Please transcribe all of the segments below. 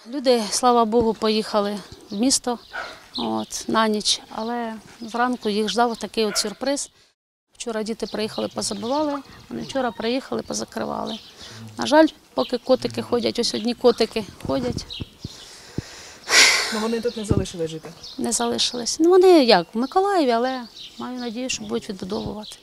Люди, слава Богу, поїхали в місто на ніч, але зранку їх ждав такий сюрприз. Вчора діти приїхали, позабивали, вони вчора приїхали, позакривали. На жаль, поки котики ходять, ось одні котики ходять. Ну вони тут не залишились жити? Не залишились. Ну вони як, в Миколаєві, але маю надію, що будуть відбудовувати.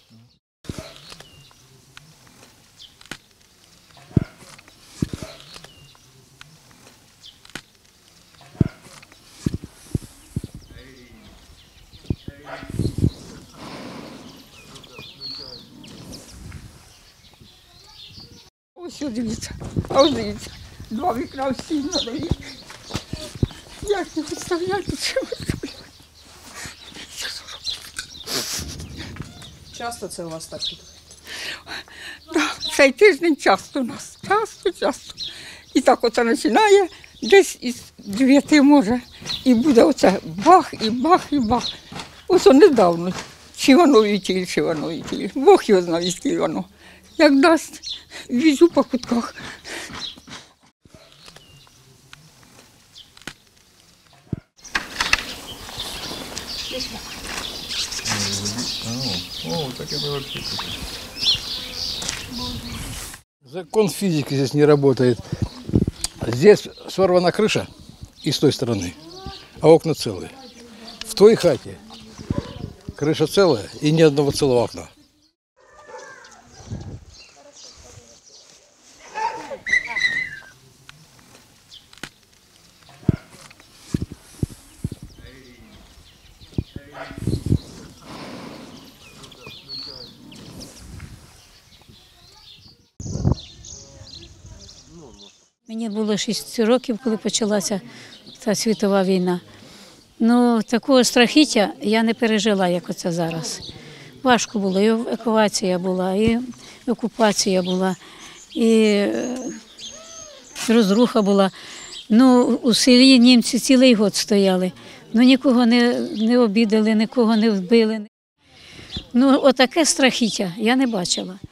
Ось дивіться, а ось дивіться, 2 вікна всі надали. Як не виставляти, що виставляти? Часто це у вас так тут? Так, цей тиждень часто у нас, часто. І так оце починає, десь із 9 може, і буде оце бах, і бах, і бах. Ось недавно, чи воно вітіль, чи воно вітіль. Бог його знає, скільки воно. Як дасть, візу по кутках. Закон физики здесь не работает. Здесь сорвана крыша и с той стороны, а окна целые. В той хате крыша целая и ни одного целого окна. Мені було 6 років, коли почалася та світова війна. Ну, такого страхіття я не пережила, як оце зараз. Важко було, і евакуація була, і окупація була, і розруха була. Ну, у селі німці цілий год стояли, ну нікого не обідали, нікого не вбили. Ну, отаке страхіття я не бачила.